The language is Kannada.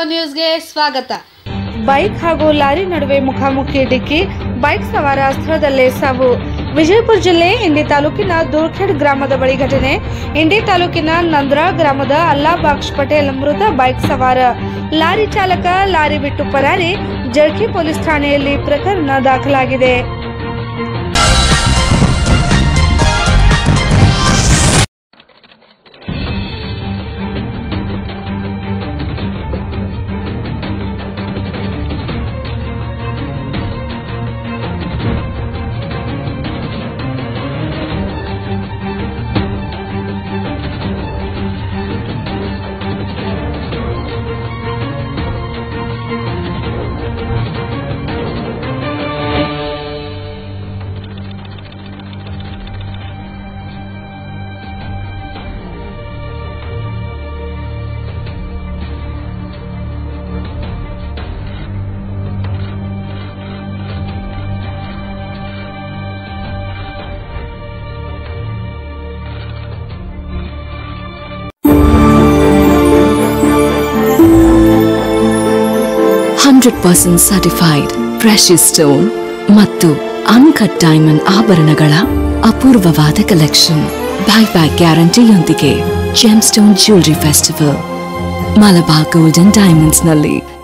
ನ್ಯೂಸ್ಗೆ ಸ್ವಾಗತ. ಬೈಕ್ ಹಾಗೂ ಲಾರಿ ನಡುವೆ ಮುಖಾಮುಖಿ ಡಿಕ್ಕಿ, ಬೈಕ್ ಸವಾರ ಸ್ಥಳದಲ್ಲೇ ಸಾವು. ವಿಜಯಪುರ ಜಿಲ್ಲೆ ಇಂಡಿ ತಾಲೂಕಿನ ದೂರ್ಖೇಡ್ ಗ್ರಾಮದ ಬಳಿ ಘಟನೆ. ಇಂಡಿ ತಾಲೂಕಿನ ನಂದ್ರಾ ಗ್ರಾಮದ ಅಲ್ಲಾಬಾಕ್ಷ್ ಪಟೇಲ್ ಮೃತ ಬೈಕ್ ಸವಾರ. ಲಾರಿ ಚಾಲಕ ಲಾರಿ ಬಿಟ್ಟು ಪರಾರಿ. ಜರ್ಕಿ ಪೊಲೀಸ್ ಠಾಣೆಯಲ್ಲಿ ಪ್ರಕರಣ ದಾಖಲಾಗಿದೆ. ಸರ್ಟಿಫೈಡ್ ಪ್ರೆಷಿಯಸ್ ಸ್ಟೋನ್ ಮತ್ತು ಅನ್ಕಟ್ ಡೈಮಂಡ್ ಆಭರಣಗಳ ಅಪೂರ್ವವಾದ ಕಲೆಕ್ಷನ್. ಬ್ಯಾಕ್ ಗ್ಯಾರಂಟಿಯೊಂದಿಗೆ gem stone jewellery festival Malabar Golden Diamonds ನಲ್ಲಿ